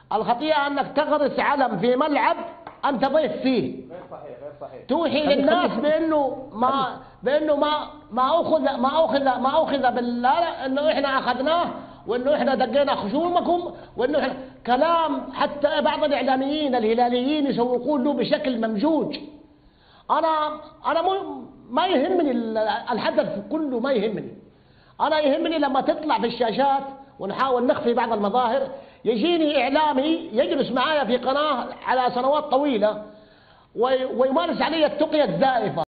الخطيئة أنك تغرس علم في ملعب أنت ضيف فيه. غير صحيح غير صحيح. توحي للناس بأنه ما أخذ بالله، أنه إحنا أخذناه وأنه إحنا دقينا خشومكم، وأنه إحنا كلام حتى بعض الإعلاميين الهلاليين يسوقون له بشكل ممجوج. أنا ما يهمني الحدث كله، ما يهمني. أنا يهمني لما تطلع في الشاشات ونحاول نخفي بعض المظاهر، يجيني إعلامي يجلس معايا في قناة على سنوات طويلة ويمارس علي التقية الزائفة.